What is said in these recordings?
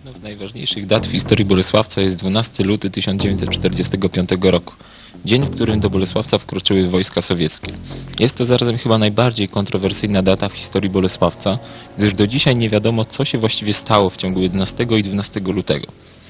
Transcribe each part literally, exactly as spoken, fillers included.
Jedną z najważniejszych dat w historii Bolesławca jest dwunastego lutego tysiąc dziewięćset czterdziestego piątego roku. Dzień, w którym do Bolesławca wkroczyły wojska sowieckie. Jest to zarazem chyba najbardziej kontrowersyjna data w historii Bolesławca, gdyż do dzisiaj nie wiadomo, co się właściwie stało w ciągu jedenastego i dwunastego lutego.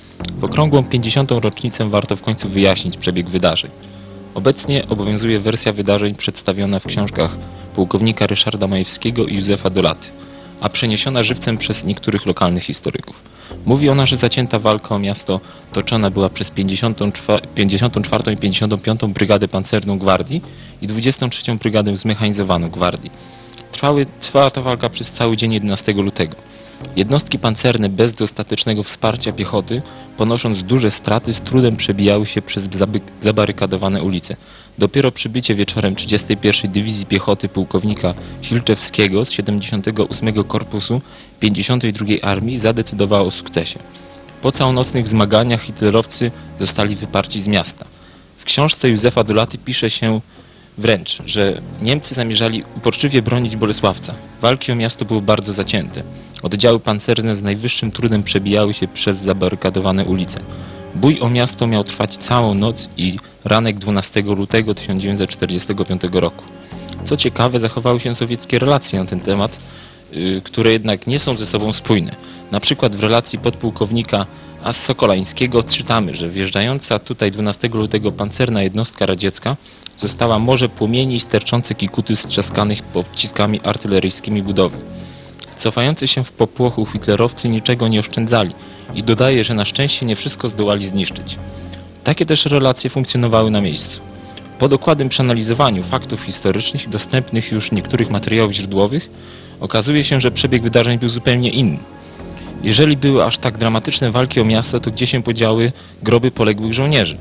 W okrągłą pięćdziesiątą rocznicę warto w końcu wyjaśnić przebieg wydarzeń. Obecnie obowiązuje wersja wydarzeń przedstawiona w książkach pułkownika Ryszarda Majewskiego i Józefa Dolaty, a przeniesiona żywcem przez niektórych lokalnych historyków. Mówi ona, że zacięta walka o miasto toczona była przez pięćdziesiątą czwartą i pięćdziesiątą piątą Brygadę Pancerną Gwardii i dwudziestą trzecią Brygadę Zmechanizowaną Gwardii. Trwały, trwała ta walka przez cały dzień jedenastego lutego. Jednostki pancerne bez dostatecznego wsparcia piechoty, ponosząc duże straty, z trudem przebijały się przez zabarykadowane ulice. Dopiero przybycie wieczorem trzydziestej pierwszej Dywizji Piechoty pułkownika Hilczewskiego z siedemdziesiątego ósmego Korpusu pięćdziesiątej drugiej Armii zadecydowało o sukcesie. Po całonocnych zmaganiach hitlerowcy zostali wyparci z miasta. W książce Józefa Dolaty pisze się wręcz, że Niemcy zamierzali uporczywie bronić Bolesławca. Walki o miasto były bardzo zacięte. Oddziały pancerne z najwyższym trudem przebijały się przez zabarykadowane ulice. Bój o miasto miał trwać całą noc i ranek dwunastego lutego tysiąc dziewięćset czterdziestego piątego roku. Co ciekawe, zachowały się sowieckie relacje na ten temat, yy, które jednak nie są ze sobą spójne. Na przykład w relacji podpułkownika A. Sokolańskiego czytamy, że wjeżdżająca tutaj dwunastego lutego pancerna jednostka radziecka została morze płomieni i sterczące kikuty strzaskanych pociskami artyleryjskimi budowy. Cofający się w popłochu hitlerowcy niczego nie oszczędzali i dodaje, że na szczęście nie wszystko zdołali zniszczyć. Takie też relacje funkcjonowały na miejscu. Po dokładnym przeanalizowaniu faktów historycznych i dostępnych już niektórych materiałów źródłowych okazuje się, że przebieg wydarzeń był zupełnie inny. Jeżeli były aż tak dramatyczne walki o miasto, to gdzie się podziały groby poległych żołnierzy?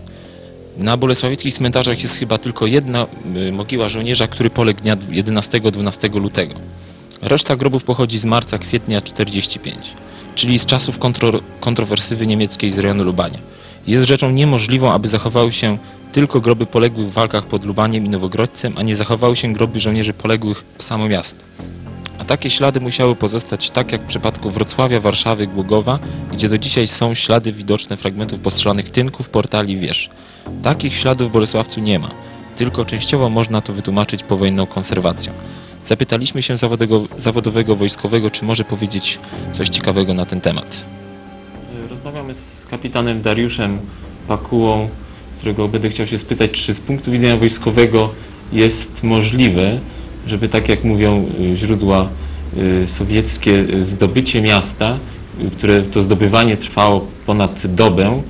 Na bolesławieckich cmentarzach jest chyba tylko jedna mogiła żołnierza, który poległ dnia jedenastego do dwunastego lutego. Reszta grobów pochodzi z marca kwietnia czterdziestego piątego, czyli z czasów kontro, kontrowersywy niemieckiej z rejonu Lubania. Jest rzeczą niemożliwą, aby zachowały się tylko groby poległych w walkach pod Lubaniem i Nowogrodzcem, a nie zachowały się groby żołnierzy poległych w samo miasto. A takie ślady musiały pozostać tak jak w przypadku Wrocławia, Warszawy, Głogowa, gdzie do dzisiaj są ślady widoczne fragmentów postrzelanych tynków, portali i wież. Takich śladów w Bolesławcu nie ma, tylko częściowo można to wytłumaczyć powojenną konserwacją. Zapytaliśmy się zawodowego, zawodowego wojskowego, czy może powiedzieć coś ciekawego na ten temat. Rozmawiamy z kapitanem Dariuszem Pakułą, którego będę chciał się spytać, czy z punktu widzenia wojskowego jest możliwe, żeby, tak jak mówią źródła sowieckie, zdobycie miasta, które to zdobywanie trwało ponad dobę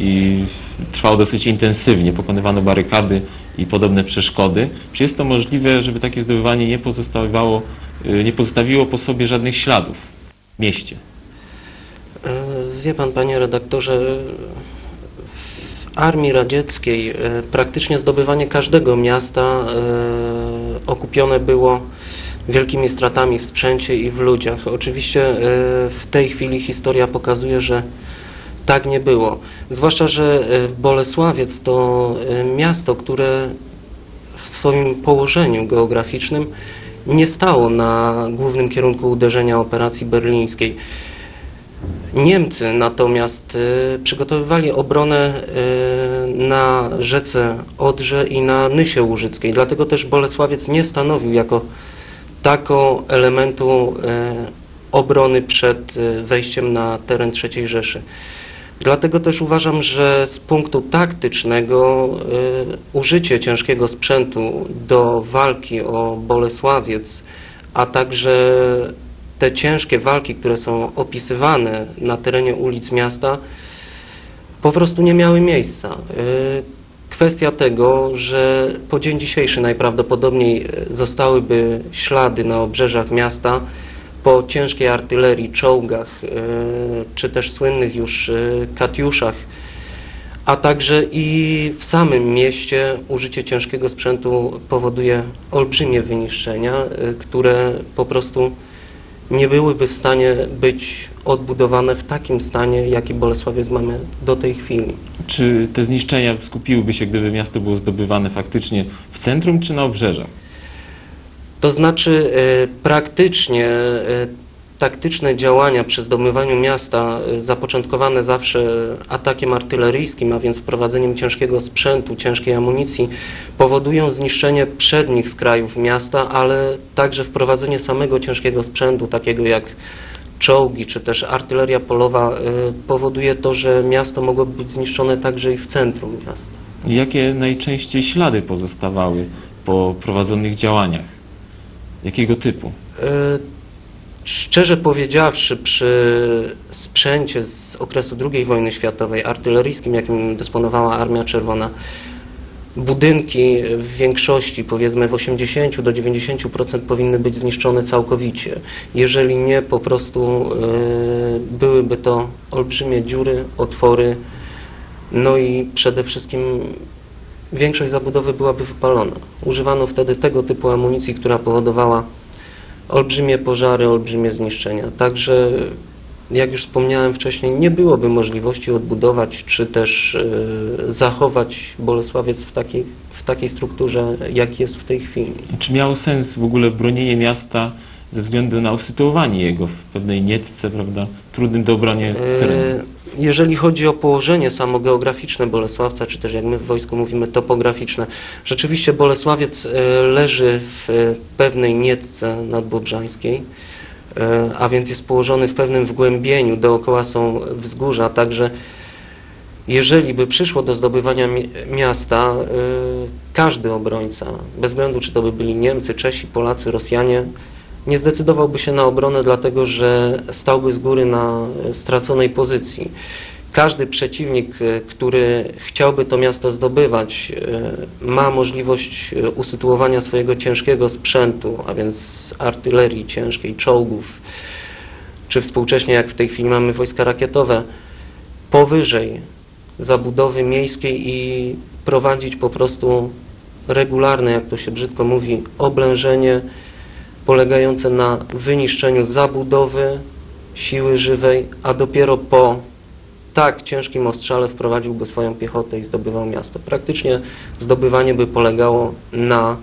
i trwało dosyć intensywnie, pokonywano barykady i podobne przeszkody. Czy jest to możliwe, żeby takie zdobywanie nie pozostawiało, nie pozostawiło po sobie żadnych śladów w mieście? Wie pan, panie redaktorze, w armii radzieckiej praktycznie zdobywanie każdego miasta okupione było wielkimi stratami w sprzęcie i w ludziach. Oczywiście w tej chwili historia pokazuje, że tak nie było. Zwłaszcza, że Bolesławiec to miasto, które w swoim położeniu geograficznym nie stało na głównym kierunku uderzenia operacji berlińskiej. Niemcy natomiast przygotowywali obronę na rzece Odrze i na Nysie Łużyckiej. Dlatego też Bolesławiec nie stanowił jako tako elementu obrony przed wejściem na teren trzeciej Rzeszy. Dlatego też uważam, że z punktu taktycznego y, użycie ciężkiego sprzętu do walki o Bolesławiec, a także te ciężkie walki, które są opisywane na terenie ulic miasta, po prostu nie miały miejsca. Y, kwestia tego, że po dzień dzisiejszy najprawdopodobniej zostałyby ślady na obrzeżach miasta po ciężkiej artylerii, czołgach, czy też słynnych już katiuszach, a także i w samym mieście użycie ciężkiego sprzętu powoduje olbrzymie wyniszczenia, które po prostu nie byłyby w stanie być odbudowane w takim stanie, jaki Bolesławiec mamy do tej chwili. Czy te zniszczenia skupiłyby się, gdyby miasto było zdobywane faktycznie w centrum czy na obrzeżach? To znaczy praktycznie taktyczne działania przy zdobywaniu miasta, zapoczątkowane zawsze atakiem artyleryjskim, a więc wprowadzeniem ciężkiego sprzętu, ciężkiej amunicji, powodują zniszczenie przednich skrajów miasta, ale także wprowadzenie samego ciężkiego sprzętu, takiego jak czołgi czy też artyleria polowa, powoduje to, że miasto mogło być zniszczone także i w centrum miasta. Jakie najczęściej ślady pozostawały po prowadzonych działaniach? Jakiego typu? Szczerze powiedziawszy, przy sprzęcie z okresu drugiej wojny światowej, artyleryjskim, jakim dysponowała Armia Czerwona, budynki w większości, powiedzmy w osiemdziesięciu do dziewięćdziesięciu procent powinny być zniszczone całkowicie. Jeżeli nie, po prostu y, byłyby to olbrzymie dziury, otwory, no i przede wszystkim większość zabudowy byłaby wypalona. Używano wtedy tego typu amunicji, która powodowała olbrzymie pożary, olbrzymie zniszczenia. Także, jak już wspomniałem wcześniej, nie byłoby możliwości odbudować czy też y, zachować Bolesławiec w takiej, w takiej strukturze, jak jest w tej chwili. Czy miało sens w ogóle bronienie miasta ze względu na usytuowanie jego w pewnej niecce, prawda, trudnym do obrony terenu? Jeżeli chodzi o położenie samogeograficzne Bolesławca, czy też jak my w wojsku mówimy topograficzne, rzeczywiście Bolesławiec leży w pewnej niecce nadbobrzańskiej, a więc jest położony w pewnym wgłębieniu, dookoła są wzgórza, także jeżeli by przyszło do zdobywania miasta, każdy obrońca, bez względu czy to by byli Niemcy, Czesi, Polacy, Rosjanie, nie zdecydowałby się na obronę, dlatego że stałby z góry na straconej pozycji. Każdy przeciwnik, który chciałby to miasto zdobywać, ma możliwość usytuowania swojego ciężkiego sprzętu, a więc artylerii ciężkiej, czołgów, czy współcześnie, jak w tej chwili mamy wojska rakietowe, powyżej zabudowy miejskiej i prowadzić po prostu regularne, jak to się brzydko mówi, oblężenie polegające na wyniszczeniu zabudowy, siły żywej, a dopiero po tak ciężkim ostrzale wprowadziłby swoją piechotę i zdobywał miasto. Praktycznie zdobywanie by polegało na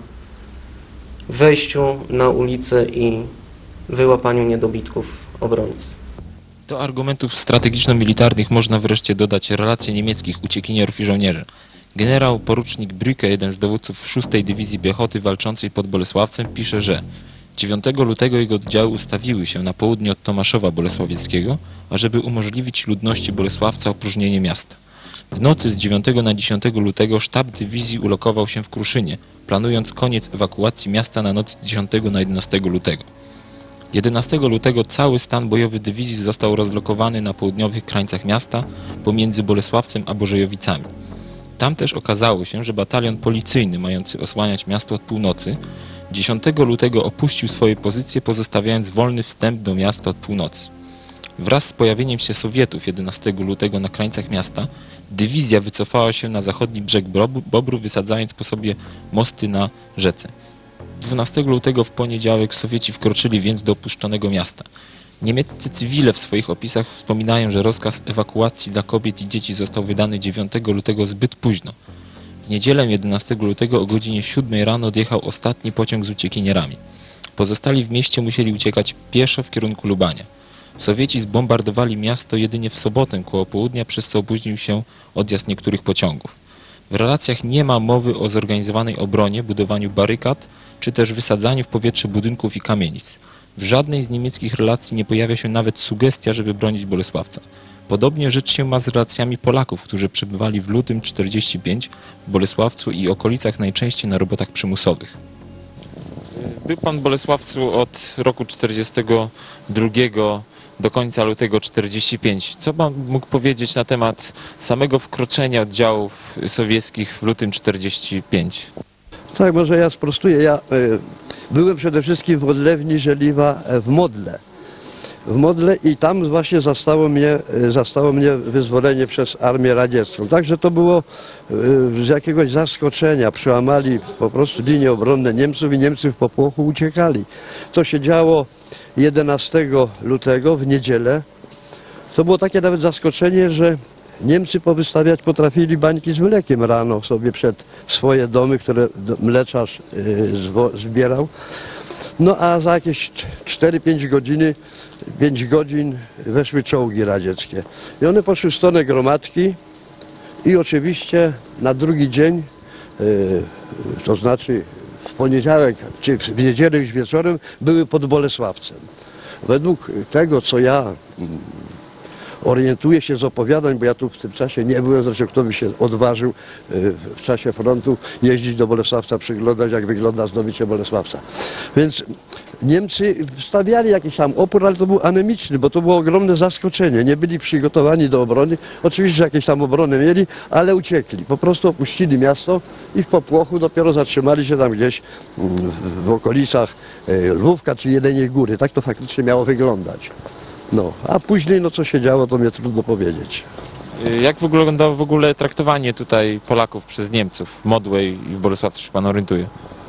wejściu na ulicę i wyłapaniu niedobitków obrońcy. Do argumentów strategiczno-militarnych można wreszcie dodać relacje niemieckich uciekinierów i żołnierzy. Generał porucznik Brücke, jeden z dowódców szóstej Dywizji Piechoty walczącej pod Bolesławcem, pisze, że dziewiątego lutego jego oddziały ustawiły się na południe od Tomaszowa Bolesławieckiego, ażeby umożliwić ludności Bolesławca opróżnienie miasta. W nocy z dziewiątego na dziesiątego lutego sztab dywizji ulokował się w Kruszynie, planując koniec ewakuacji miasta na noc z dziesiątego na jedenastego lutego. jedenastego lutego cały stan bojowy dywizji został rozlokowany na południowych krańcach miasta pomiędzy Bolesławcem a Bożejowicami. Tam też okazało się, że batalion policyjny mający osłaniać miasto od północy dziesiątego lutego opuścił swoje pozycje, pozostawiając wolny wstęp do miasta od północy. Wraz z pojawieniem się Sowietów jedenastego lutego na krańcach miasta, dywizja wycofała się na zachodni brzeg Bobru, wysadzając po sobie mosty na rzece. dwunastego lutego w poniedziałek Sowieci wkroczyli więc do opuszczonego miasta. Niemieccy cywile w swoich opisach wspominają, że rozkaz ewakuacji dla kobiet i dzieci został wydany dziewiątego lutego zbyt późno. W niedzielę jedenastego lutego o godzinie siódmej rano odjechał ostatni pociąg z uciekinierami. Pozostali w mieście musieli uciekać pieszo w kierunku Lubania. Sowieci zbombardowali miasto jedynie w sobotę koło południa, przez co opóźnił się odjazd niektórych pociągów. W relacjach nie ma mowy o zorganizowanej obronie, budowaniu barykad, czy też wysadzaniu w powietrze budynków i kamienic. W żadnej z niemieckich relacji nie pojawia się nawet sugestia, żeby bronić Bolesławca. Podobnie rzecz się ma z relacjami Polaków, którzy przebywali w lutym czterdziestego piątego w Bolesławcu i okolicach najczęściej na robotach przymusowych. Był pan w Bolesławcu od roku czterdziestego drugiego do końca lutego czterdziestego piątego. Co pan mógł powiedzieć na temat samego wkroczenia oddziałów sowieckich w lutym czterdziestego piątego? Tak, może ja sprostuję. Ja y, byłem przede wszystkim w odlewni Żeliwa w Modle. W Modle i tam właśnie zastało mnie, zastało mnie wyzwolenie przez Armię Radziecką. Także to było y, z jakiegoś zaskoczenia. Przełamali po prostu linie obronne Niemców i Niemcy w popłochu uciekali. To się działo jedenastego lutego w niedzielę. To było takie nawet zaskoczenie, że Niemcy powystawiać potrafili bańki z mlekiem rano sobie przed swoje domy, które mleczarz y, zbierał. No a za jakieś cztery pięć godziny, pięć godzin weszły czołgi radzieckie. I one poszły w stronę Gromadki i oczywiście na drugi dzień, yy, to znaczy w poniedziałek czy w niedzielę już wieczorem, były pod Bolesławcem. Według tego, co ja orientuję się z opowiadań, bo ja tu w tym czasie nie byłem, zresztą kto by się odważył w czasie frontu jeździć do Bolesławca, przyglądać, jak wygląda zdobycie Bolesławca. Więc Niemcy stawiali jakiś tam opór, ale to był anemiczny, bo to było ogromne zaskoczenie. Nie byli przygotowani do obrony. Oczywiście jakieś tam obrony mieli, ale uciekli. Po prostu opuścili miasto i w popłochu dopiero zatrzymali się tam gdzieś w okolicach Lwówka czy Jeleniej Góry. Tak to faktycznie miało wyglądać. No, a później, no co się działo, to mnie trudno powiedzieć. Jak wyglądało w ogóle traktowanie tutaj Polaków przez Niemców w Modłej i w Bolesławcu, się pan orientuje?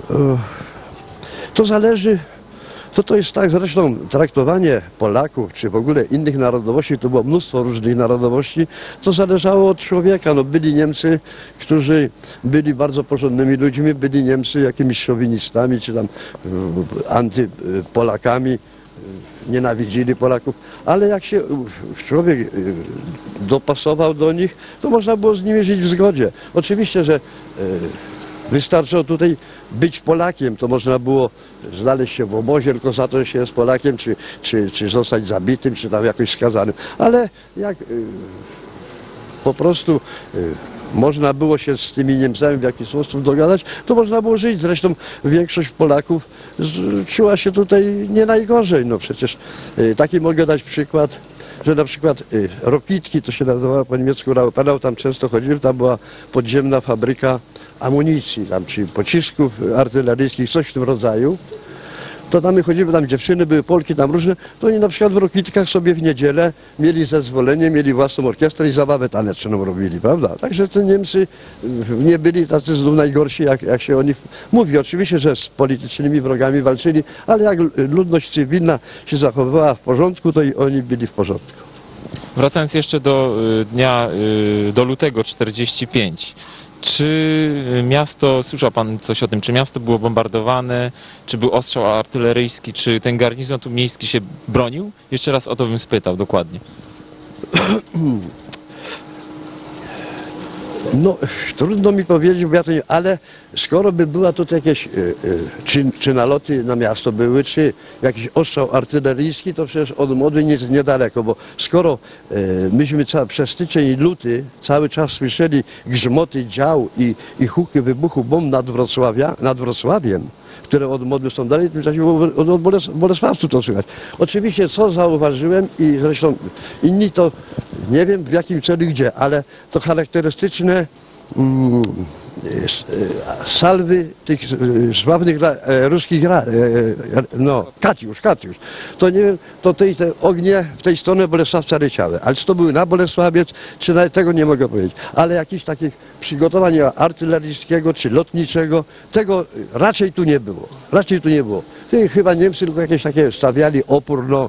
To zależy, to to jest tak, zresztą traktowanie Polaków, czy w ogóle innych narodowości, to było mnóstwo różnych narodowości, to zależało od człowieka. No, byli Niemcy, którzy byli bardzo porządnymi ludźmi, byli Niemcy jakimiś szowinistami, czy tam antypolakami, nienawidzili Polaków, ale jak się człowiek dopasował do nich, to można było z nimi żyć w zgodzie. Oczywiście, że wystarczyło tutaj być Polakiem, to można było znaleźć się w obozie tylko za to, że się jest Polakiem, czy, czy, czy zostać zabitym, czy tam jakoś skazanym. Ale jak po prostu można było się z tymi Niemcami w jakiś sposób dogadać, to można było żyć. Zresztą większość Polaków czuła się tutaj nie najgorzej. No przecież taki mogę dać przykład, że na przykład Rokitki, to się nazywało po niemiecku Raupenau, tam często chodziłem, tam była podziemna fabryka amunicji, tam czy pocisków artyleryjskich, coś w tym rodzaju. To tam my chodzimy, tam dziewczyny były, Polki tam różne, to oni na przykład w Rokitkach sobie w niedzielę mieli zezwolenie, mieli własną orkiestrę i zabawę taneczną robili, prawda? Także te Niemcy nie byli tacy znów najgorsi, jak, jak się o nich mówi. Oczywiście, że z politycznymi wrogami walczyli, ale jak ludność cywilna się zachowywała w porządku, to i oni byli w porządku. Wracając jeszcze do dnia, do lutego czterdziestego piątego. Czy miasto, słyszał pan coś o tym, czy miasto było bombardowane, czy był ostrzał artyleryjski, czy ten garnizon tu miejski się bronił? Jeszcze raz o to bym spytał dokładnie. No, trudno mi powiedzieć, bo ja to nie, ale skoro by była tutaj jakieś, y, y, czy, czy naloty na miasto były, czy jakiś ostrzał artyleryjski, to przecież od Modły nie, niedaleko, bo skoro y, myśmy ca, przez styczeń i luty cały czas słyszeli grzmoty dział i, i huki wybuchu bomb nad, Wrocławia, nad Wrocławiem, które od Modły są dalej, w tym czasie od, od Boles, Bolesławcu to słychać. Oczywiście co zauważyłem i zresztą inni to nie wiem w jakim celu gdzie, ale to charakterystyczne mm, salwy tych sławnych e, ruskich e, no, Katiusz, Katiusz. To nie wiem, to tej, te ognie w tej stronę Bolesławca leciały. Ale czy to były na Bolesławiec, czy na, tego nie mogę powiedzieć. Ale jakichś takich przygotowań artyleryjskiego czy lotniczego, tego raczej tu nie było. Raczej tu nie było. Ty, chyba Niemcy tylko jakieś takie stawiali opór, no,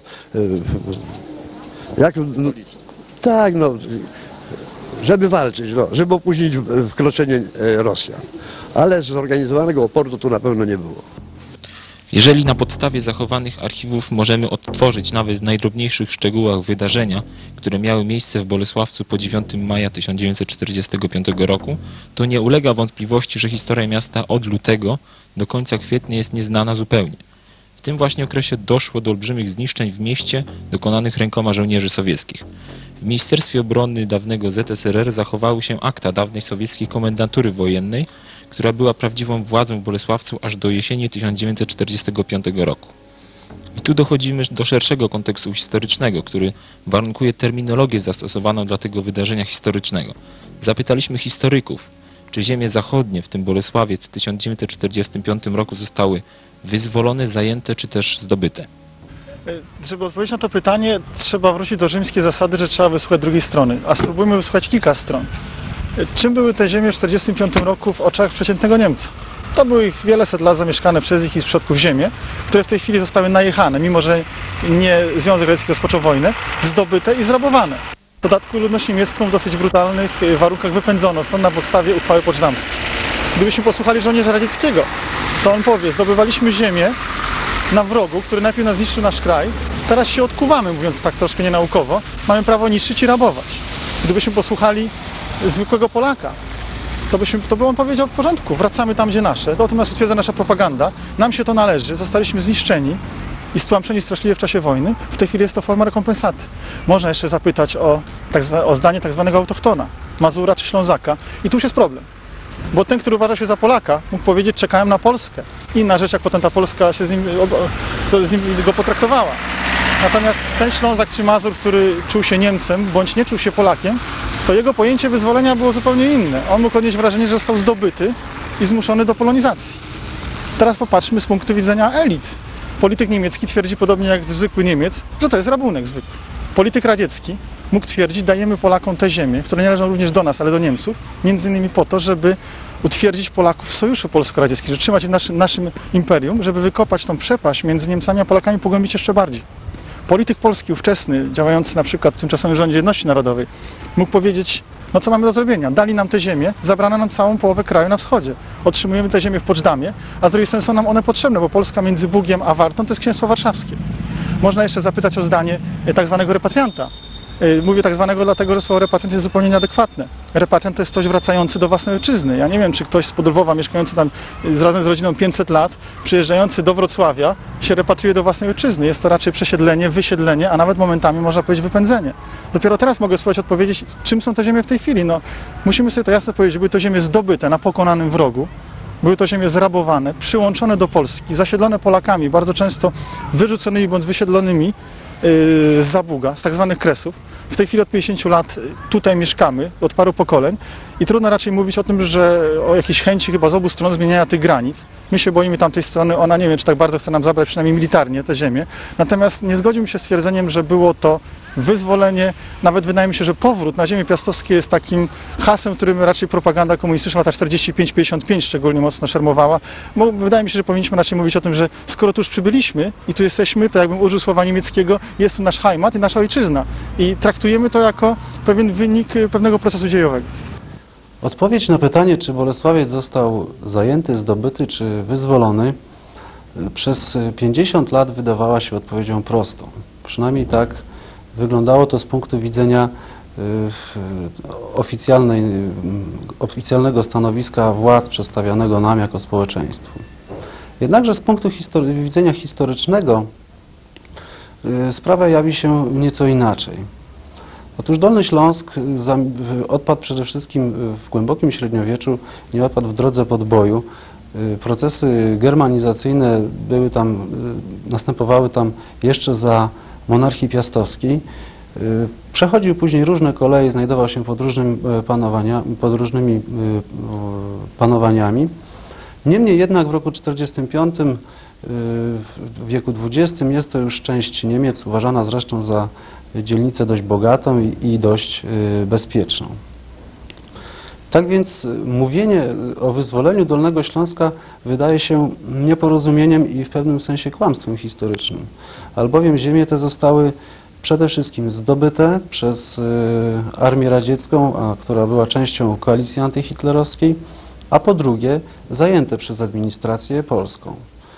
jak, no tak, no, żeby walczyć, no, żeby opóźnić wkroczenie Rosjan. Ale zorganizowanego oporu to tu na pewno nie było. Jeżeli na podstawie zachowanych archiwów możemy odtworzyć nawet w najdrobniejszych szczegółach wydarzenia, które miały miejsce w Bolesławcu po dziewiątego maja tysiąc dziewięćset czterdziestego piątego roku, to nie ulega wątpliwości, że historia miasta od lutego do końca kwietnia jest nieznana zupełnie. W tym właśnie okresie doszło do olbrzymich zniszczeń w mieście dokonanych rękoma żołnierzy sowieckich. W Ministerstwie Obrony dawnego Z S R R zachowały się akta dawnej sowieckiej komendantury wojennej, która była prawdziwą władzą w Bolesławcu aż do jesieni tysiąc dziewięćset czterdziestego piątego roku. I tu dochodzimy do szerszego kontekstu historycznego, który warunkuje terminologię zastosowaną dla tego wydarzenia historycznego. Zapytaliśmy historyków, czy ziemie zachodnie, w tym Bolesławiec w tysiąc dziewięćset czterdziestym piątym roku zostały wyzwolone, zajęte czy też zdobyte. Żeby odpowiedzieć na to pytanie, trzeba wrócić do rzymskiej zasady, że trzeba wysłuchać drugiej strony, a spróbujmy wysłuchać kilka stron. Czym były te ziemie w tysiąc dziewięćset czterdziestym piątym roku w oczach przeciętnego Niemca? To były ich wieleset lat zamieszkane przez ich i z przodków ziemie, które w tej chwili zostały najechane, mimo że nie Związek Radziecki rozpoczął wojnę, zdobyte i zrabowane. W dodatku ludność niemiecką w dosyć brutalnych warunkach wypędzono stąd na podstawie uchwały poczdamskiej. Gdybyśmy posłuchali żołnierza radzieckiego, to on powie, zdobywaliśmy ziemię na wrogu, który najpierw nas zniszczył nasz kraj, teraz się odkuwamy, mówiąc tak troszkę nienaukowo, mamy prawo niszczyć i rabować. Gdybyśmy posłuchali zwykłego Polaka, to, byśmy, to by on powiedział w porządku, wracamy tam, gdzie nasze, o tym nas utwierdza nasza propaganda, nam się to należy, zostaliśmy zniszczeni i stłamszeni straszliwie w czasie wojny, w tej chwili jest to forma rekompensaty. Można jeszcze zapytać o, tak zwa, o zdanie tak zwanego autochtona, Mazura czy Ślązaka i tu już jest problem. Bo ten, który uważał się za Polaka, mógł powiedzieć, czekałem na Polskę. Inna rzecz, jak potem ta Polska się z nim, co z nim go potraktowała. Natomiast ten Ślązak czy Mazur, który czuł się Niemcem, bądź nie czuł się Polakiem, to jego pojęcie wyzwolenia było zupełnie inne. On mógł odnieść wrażenie, że został zdobyty i zmuszony do polonizacji. Teraz popatrzmy z punktu widzenia elit. Polityk niemiecki twierdzi, podobnie jak zwykły Niemiec, że to jest rabunek zwykły. Polityk radziecki mógł twierdzić, dajemy Polakom te ziemie, które nie należą również do nas, ale do Niemców, między innymi po to, żeby utwierdzić Polaków w sojuszu polsko-radzieckim, żeby trzymać w naszym, naszym imperium, żeby wykopać tą przepaść między Niemcami a Polakami, pogłębić jeszcze bardziej. Polityk polski ówczesny, działający na przykład w tymczasowym rządzie jedności narodowej, mógł powiedzieć, no co mamy do zrobienia? Dali nam te ziemię, zabrano nam całą połowę kraju na wschodzie. Otrzymujemy te ziemię w Poczdamie, a z drugiej strony są nam one potrzebne, bo Polska między Bugiem a Wartą to jest księstwo warszawskie. Można jeszcze zapytać o zdanie tak zwanego repatrianta. Mówię tak zwanego dlatego, że słowo repatriant jest zupełnie nieadekwatne. Repatriant to jest ktoś wracający do własnej ojczyzny. Ja nie wiem, czy ktoś spod Lwowa, mieszkający tam z, razem z rodziną pięćset lat, przyjeżdżający do Wrocławia, się repatriuje do własnej ojczyzny. Jest to raczej przesiedlenie, wysiedlenie, a nawet momentami można powiedzieć wypędzenie. Dopiero teraz mogę spróbować odpowiedzieć, czym są te ziemie w tej chwili. No, musimy sobie to jasno powiedzieć, były to ziemie zdobyte na pokonanym wrogu. Były to ziemie zrabowane, przyłączone do Polski, zasiedlone Polakami, bardzo często wyrzuconymi bądź wysiedlonymi yy, z Zabuga, z tak zwanych Kresów. W tej chwili od pięćdziesięciu lat tutaj mieszkamy, od paru pokoleń i trudno raczej mówić o tym, że o jakiejś chęci chyba z obu stron zmieniania tych granic. My się boimy tamtej strony, ona nie wiem, czy tak bardzo chce nam zabrać przynajmniej militarnie te ziemię. Natomiast nie zgodziłbym się z twierdzeniem, że było to wyzwolenie, nawet wydaje mi się, że powrót na ziemię piastowskie jest takim hasłem, którym raczej propaganda komunistyczna lata czterdziesty pięć pięćdziesiąt pięć szczególnie mocno szermowała. Bo wydaje mi się, że powinniśmy raczej mówić o tym, że skoro tu już przybyliśmy i tu jesteśmy, to jakbym użył słowa niemieckiego, jest tu nasz Heimat i nasza ojczyzna. I traktujemy to jako pewien wynik pewnego procesu dziejowego. Odpowiedź na pytanie, czy Bolesławiec został zajęty, zdobyty, czy wyzwolony, przez pięćdziesiąt lat wydawała się odpowiedzią prostą. Przynajmniej tak wyglądało to z punktu widzenia oficjalnej, oficjalnego stanowiska władz przedstawianego nam jako społeczeństwu. Jednakże z punktu histori- widzenia historycznego sprawa jawi się nieco inaczej. Otóż Dolny Śląsk odpadł przede wszystkim w głębokim średniowieczu, nie odpadł w drodze podboju. Procesy germanizacyjne były tam, następowały tam jeszcze za monarchii piastowskiej. Przechodził później różne koleje, znajdował się pod, różnym panowania, pod różnymi panowaniami. Niemniej jednak w roku tysiąc dziewięćset czterdziestym piątym, w wieku dwudziestym, jest to już część Niemiec, uważana zresztą za dzielnicę dość bogatą i, i dość bezpieczną. Tak więc mówienie o wyzwoleniu Dolnego Śląska wydaje się nieporozumieniem i w pewnym sensie kłamstwem historycznym, albowiem ziemie te zostały przede wszystkim zdobyte przez Armię Radziecką, a, która była częścią koalicji antyhitlerowskiej, a po drugie zajęte przez administrację polską.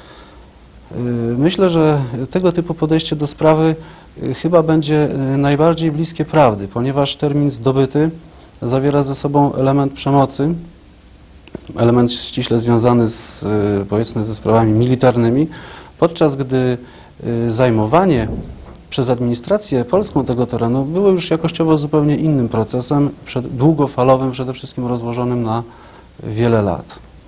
Myślę, że tego typu podejście do sprawy chyba będzie najbardziej bliskie prawdy, ponieważ termin zdobyty zawiera ze sobą element przemocy, element ściśle związany z, powiedzmy, ze sprawami militarnymi, podczas gdy zajmowanie przez administrację polską tego terenu było już jakościowo zupełnie innym procesem, długofalowym, przede wszystkim rozłożonym na wiele lat.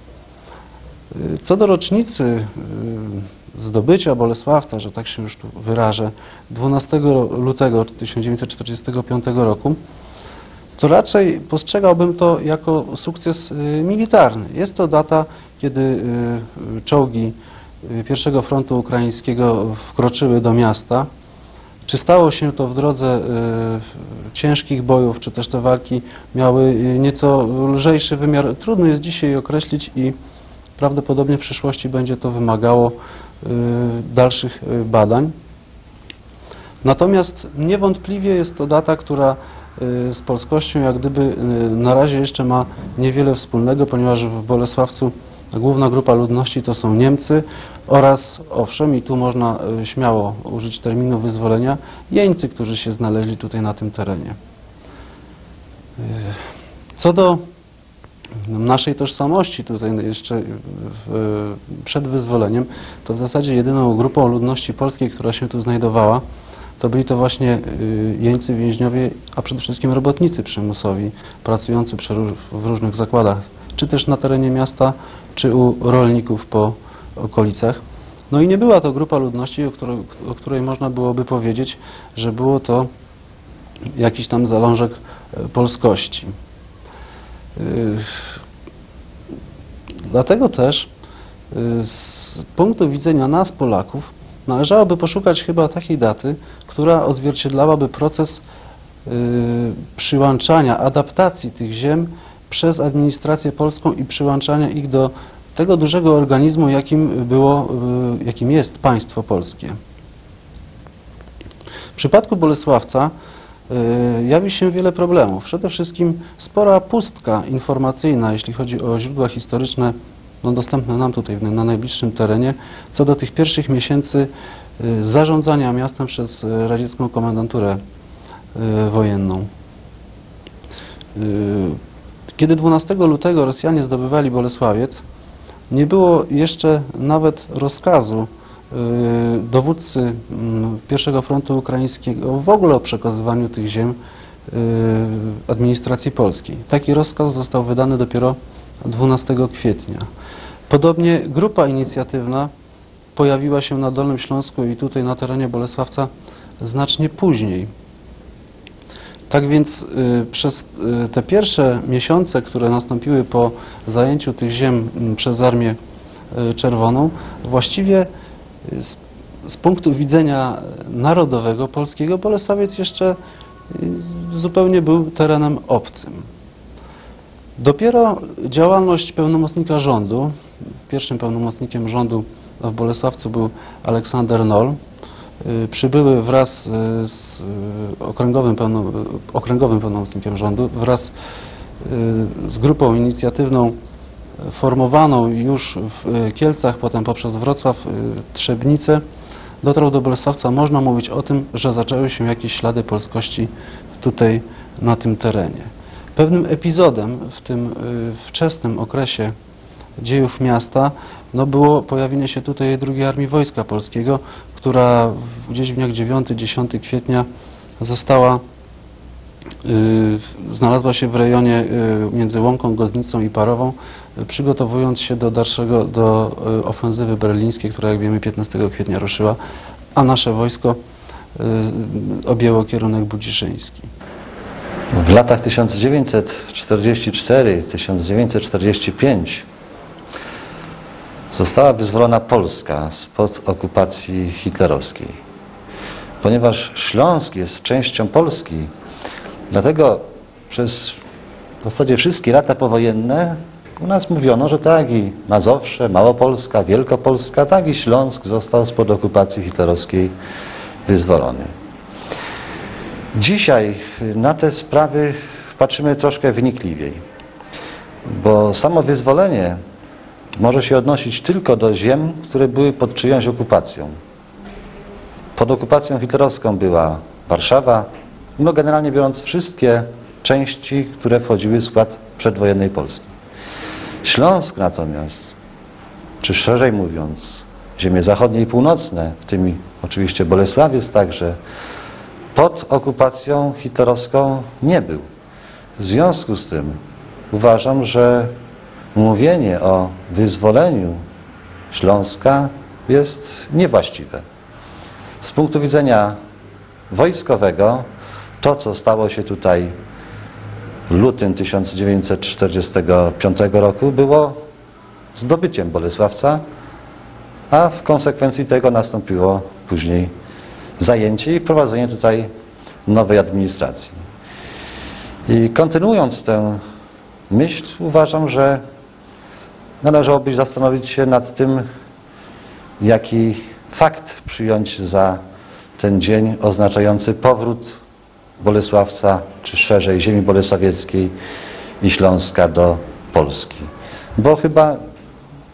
Co do rocznicy zdobycia Bolesławca, że tak się już tu wyrażę, dwunastego lutego tysiąc dziewięćset czterdziestego piątego roku, to raczej postrzegałbym to jako sukces militarny. Jest to data, kiedy czołgi pierwszego frontu ukraińskiego wkroczyły do miasta. Czy stało się to w drodze ciężkich bojów, czy też te walki miały nieco lżejszy wymiar? Trudno jest dzisiaj określić i prawdopodobnie w przyszłości będzie to wymagało dalszych badań. Natomiast niewątpliwie jest to data, która z polskością jak gdyby na razie jeszcze ma niewiele wspólnego, ponieważ w Bolesławcu Główna grupa ludności to są Niemcy oraz, owszem, i tu można śmiało użyć terminu wyzwolenia, jeńcy, którzy się znaleźli tutaj na tym terenie. Co do naszej tożsamości tutaj jeszcze w, przed wyzwoleniem, to w zasadzie jedyną grupą ludności polskiej, która się tu znajdowała, to byli to właśnie jeńcy, więźniowie, a przede wszystkim robotnicy przymusowi, pracujący przy, w różnych zakładach, czy też na terenie miasta, czy u rolników po okolicach. No i nie była to grupa ludności, o której, o której można byłoby powiedzieć, że było to jakiś tam zalążek polskości. Dlatego też z punktu widzenia nas, Polaków, należałoby poszukać chyba takiej daty, która odzwierciedlałaby proces przyłączania, adaptacji tych ziem przez administrację polską i przyłączania ich do tego dużego organizmu, jakim było, jakim jest państwo polskie. W przypadku Bolesławca jawi się wiele problemów. Przede wszystkim spora pustka informacyjna, jeśli chodzi o źródła historyczne, no, dostępne nam tutaj na najbliższym terenie, co do tych pierwszych miesięcy zarządzania miastem przez radziecką komendanturę wojenną. Kiedy dwunastego lutego Rosjanie zdobywali Bolesławiec, nie było jeszcze nawet rozkazu dowódcy pierwszego frontu ukraińskiego w ogóle o przekazywaniu tych ziem administracji polskiej. Taki rozkaz został wydany dopiero dwunastego kwietnia. Podobnie grupa inicjatywna pojawiła się na Dolnym Śląsku i tutaj na terenie Bolesławca znacznie później. Tak więc y, przez y, te pierwsze miesiące, które nastąpiły po zajęciu tych ziem y, przez Armię y, Czerwoną, właściwie y, z, z punktu widzenia narodowego, polskiego, Bolesławiec jeszcze y, zupełnie był terenem obcym. Dopiero działalność pełnomocnika rządu, pierwszym pełnomocnikiem rządu w Bolesławcu był Aleksander Noll, przybyły wraz z okręgowym, pełno, okręgowym pełnomocnikiem rządu, wraz z grupą inicjatywną formowaną już w Kielcach, potem poprzez Wrocław, Trzebnicę, dotarł do Bolesławca. Można mówić o tym, że zaczęły się jakieś ślady polskości tutaj na tym terenie. Pewnym epizodem w tym wczesnym okresie dziejów miasta no było pojawienie się tutaj drugiej Armii Wojska Polskiego, która gdzieś w dniach dziewiątego do dziesiątego kwietnia została, y, znalazła się w rejonie y, między Łąką, Goznicą i Parową, y, przygotowując się do dalszego, do y, ofensywy berlińskiej, która jak wiemy piętnastego kwietnia ruszyła, a nasze wojsko y, objęło kierunek budziszyński. W latach tysiąc dziewięćset czterdziestym czwartym do tysiąc dziewięćset czterdziestego piątego została wyzwolona Polska spod okupacji hitlerowskiej. Ponieważ Śląsk jest częścią Polski, dlatego przez w zasadzie wszystkie lata powojenne u nas mówiono, że tak i Mazowsze, Małopolska, Wielkopolska, tak i Śląsk został spod okupacji hitlerowskiej wyzwolony. Dzisiaj na te sprawy patrzymy troszkę wnikliwiej, bo samo wyzwolenie może się odnosić tylko do ziem, które były pod czyjąś okupacją. Pod okupacją hitlerowską była Warszawa, no generalnie biorąc wszystkie części, które wchodziły w skład przedwojennej Polski. Śląsk natomiast, czy szerzej mówiąc, ziemie zachodnie i północne, w tym oczywiście Bolesławiec także, pod okupacją hitlerowską nie był. W związku z tym uważam, że mówienie o wyzwoleniu Śląska jest niewłaściwe. Z punktu widzenia wojskowego to, co stało się tutaj w lutym tysiąc dziewięćset czterdziestego piątego roku, było zdobyciem Bolesławca, a w konsekwencji tego nastąpiło później zajęcie i wprowadzenie tutaj nowej administracji. I kontynuując tę myśl, uważam, że należałoby zastanowić się nad tym, jaki fakt przyjąć za ten dzień oznaczający powrót Bolesławca, czy szerzej ziemi bolesławieckiej i Śląska do Polski. Bo chyba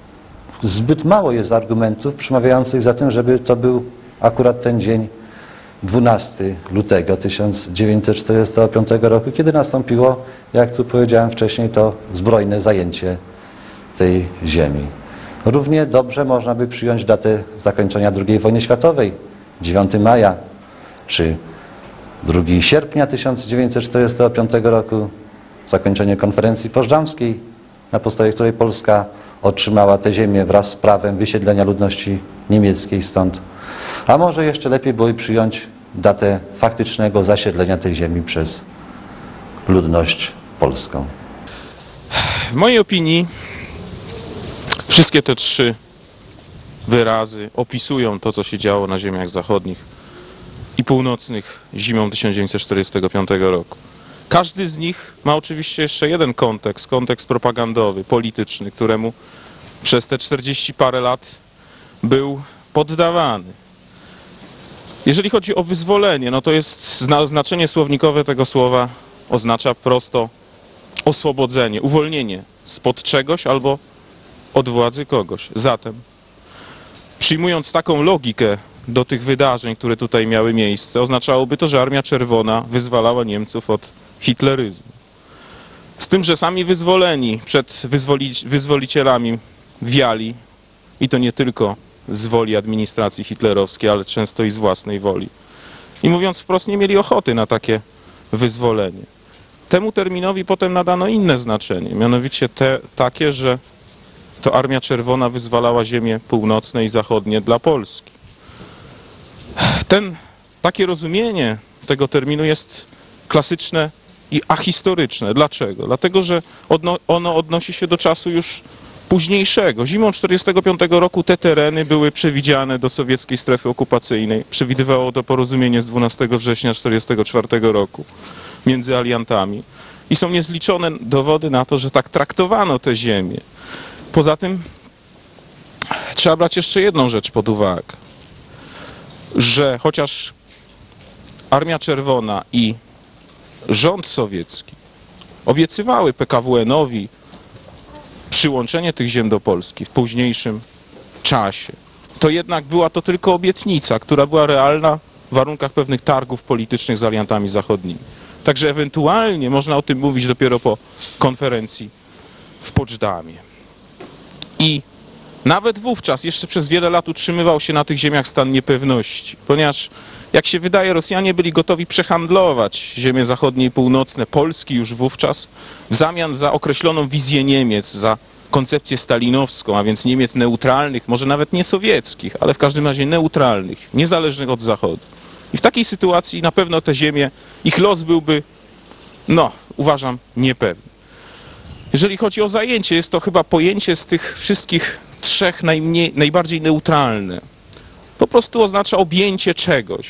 zbyt mało jest argumentów przemawiających za tym, żeby to był akurat ten dzień dwunastego lutego tysiąc dziewięćset czterdziestego piątego roku, kiedy nastąpiło, jak tu powiedziałem wcześniej, to zbrojne zajęcie tej ziemi. Równie dobrze można by przyjąć datę zakończenia drugiej wojny światowej, dziewiątego maja, czy drugiego sierpnia tysiąc dziewięćset czterdziestego piątego roku, zakończenie konferencji poznańskiej, na podstawie której Polska otrzymała tę ziemię wraz z prawem wysiedlenia ludności niemieckiej stąd. A może jeszcze lepiej było przyjąć datę faktycznego zasiedlenia tej ziemi przez ludność polską. W mojej opinii wszystkie te trzy wyrazy opisują to, co się działo na ziemiach zachodnich i północnych zimą tysiąc dziewięćset czterdziestego piątego roku. Każdy z nich ma oczywiście jeszcze jeden kontekst, kontekst propagandowy, polityczny, któremu przez te czterdzieści parę lat był poddawany. Jeżeli chodzi o wyzwolenie, no to jest znaczenie słownikowe tego słowa oznacza prosto oswobodzenie, uwolnienie spod czegoś albo od władzy kogoś. Zatem, przyjmując taką logikę do tych wydarzeń, które tutaj miały miejsce, oznaczałoby to, że Armia Czerwona wyzwalała Niemców od hitleryzmu. Z tym, że sami wyzwoleni przed wyzwoli wyzwolicielami wiali, i to nie tylko z woli administracji hitlerowskiej, ale często i z własnej woli. I mówiąc wprost, nie mieli ochoty na takie wyzwolenie. Temu terminowi potem nadano inne znaczenie, mianowicie te, takie, że to Armia Czerwona wyzwalała ziemie północne i zachodnie dla Polski. Ten, takie rozumienie tego terminu jest klasyczne i ahistoryczne. Dlaczego? Dlatego, że odno, ono odnosi się do czasu już późniejszego. Zimą tysiąc dziewięćset czterdziestego piątego roku te tereny były przewidziane do sowieckiej strefy okupacyjnej. Przewidywało to porozumienie z dwunastego września tysiąc dziewięćset czterdziestego czwartego roku między aliantami. I są niezliczone dowody na to, że tak traktowano te ziemię. Poza tym trzeba brać jeszcze jedną rzecz pod uwagę, że chociaż Armia Czerwona i rząd sowiecki obiecywały P K W N-owi przyłączenie tych ziem do Polski w późniejszym czasie, to jednak była to tylko obietnica, która była realna w warunkach pewnych targów politycznych z aliantami zachodnimi. Także ewentualnie można o tym mówić dopiero po konferencji w Poczdamie. I nawet wówczas jeszcze przez wiele lat utrzymywał się na tych ziemiach stan niepewności, ponieważ jak się wydaje, Rosjanie byli gotowi przehandlować ziemie zachodnie i północne, Polski już wówczas, w zamian za określoną wizję Niemiec, za koncepcję stalinowską, a więc Niemiec neutralnych, może nawet nie sowieckich, ale w każdym razie neutralnych, niezależnych od Zachodu. I w takiej sytuacji na pewno te ziemie, ich los byłby, no, uważam, niepewny. Jeżeli chodzi o zajęcie, jest to chyba pojęcie z tych wszystkich trzech najmniej, najbardziej neutralne. Po prostu oznacza objęcie czegoś.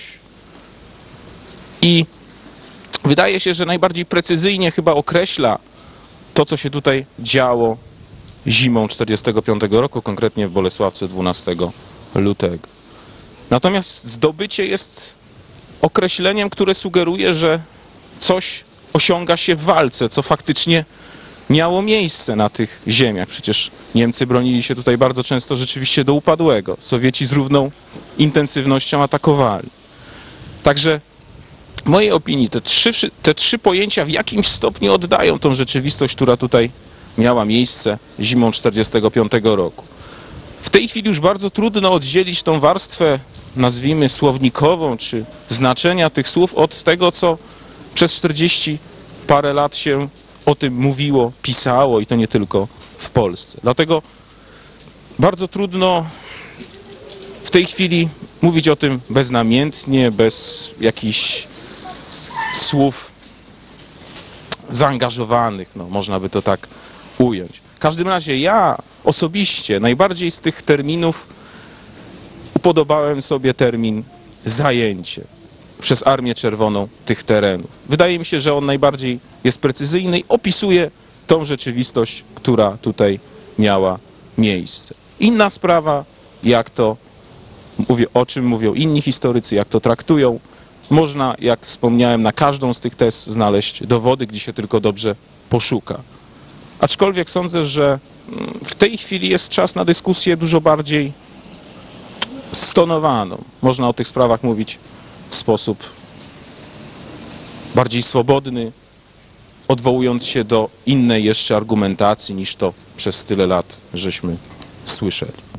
I wydaje się, że najbardziej precyzyjnie chyba określa to, co się tutaj działo zimą tysiąc dziewięćset czterdziestego piątego roku, konkretnie w Bolesławcu dwunastego lutego. Natomiast zdobycie jest określeniem, które sugeruje, że coś osiąga się w walce, co faktycznie miało miejsce na tych ziemiach. Przecież Niemcy bronili się tutaj bardzo często rzeczywiście do upadłego. Sowieci z równą intensywnością atakowali. Także w mojej opinii te trzy, te trzy pojęcia w jakimś stopniu oddają tą rzeczywistość, która tutaj miała miejsce zimą tysiąc dziewięćset czterdziestego piątego roku. W tej chwili już bardzo trudno oddzielić tą warstwę, nazwijmy słownikową, czy znaczenia tych słów od tego, co przez czterdzieści parę lat się o tym mówiło, pisało i to nie tylko w Polsce. Dlatego bardzo trudno w tej chwili mówić o tym beznamiętnie, bez jakichś słów zaangażowanych, no, można by to tak ująć. W każdym razie ja osobiście najbardziej z tych terminów upodobałem sobie termin zajęcie przez Armię Czerwoną tych terenów. Wydaje mi się, że on najbardziej jest precyzyjny i opisuje tą rzeczywistość, która tutaj miała miejsce. Inna sprawa, jak to, mówię, o czym mówią inni historycy, jak to traktują. Można, jak wspomniałem, na każdą z tych tez znaleźć dowody, gdzie się tylko dobrze poszuka. Aczkolwiek sądzę, że w tej chwili jest czas na dyskusję dużo bardziej stonowaną. Można o tych sprawach mówić w sposób bardziej swobodny, odwołując się do innej jeszcze argumentacji niż to przez tyle lat żeśmy słyszeli.